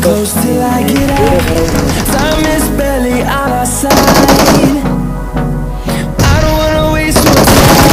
close till I get out. Time is barely on our side. I don't wanna waste your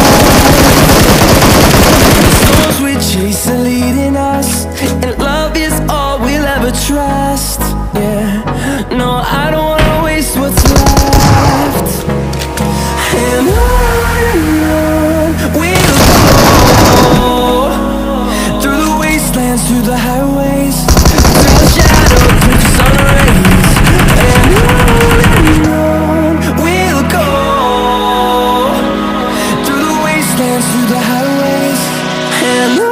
time. The storms we chase are leading us, and love is all we'll ever trust. Yeah, no, I don't wanna waste what's left. And on we'll go, through the wastelands, through the highways, through the shadow, through the sun rays. And on we'll go, through the wastelands, through the highways. And on we'll go.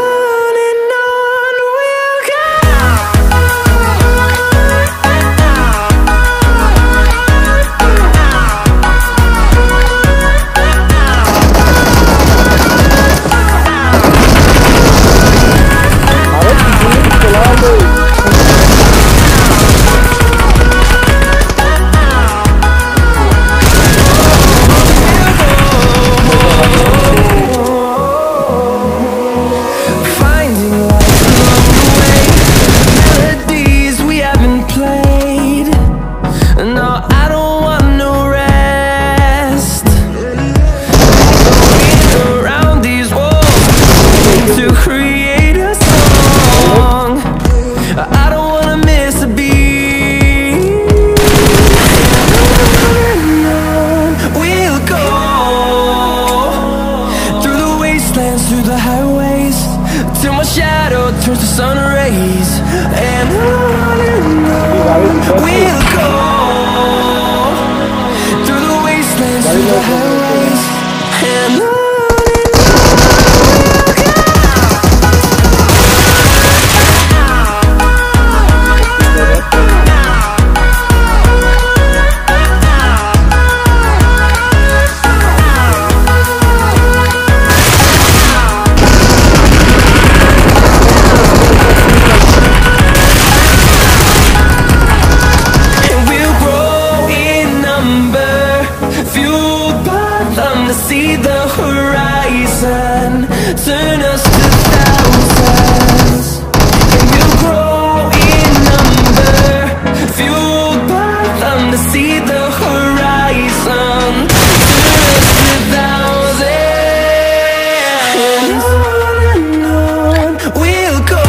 Through the highways, till my shadow turns to sun rays. And on we'll go, through the wastelands, through the highways. And on we'll go. See the horizon, turn us to thousands, and we'll grow in number, fueled by them to see the horizon, turn us to thousands. And on we'll go,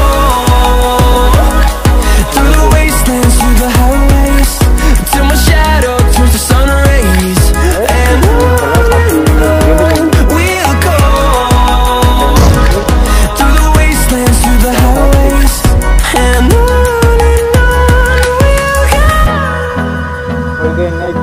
through the wastelands, through the highways, till my shadow turns to sun rays. And on we'll go, through the wastelands, through the highways. And on we'll go.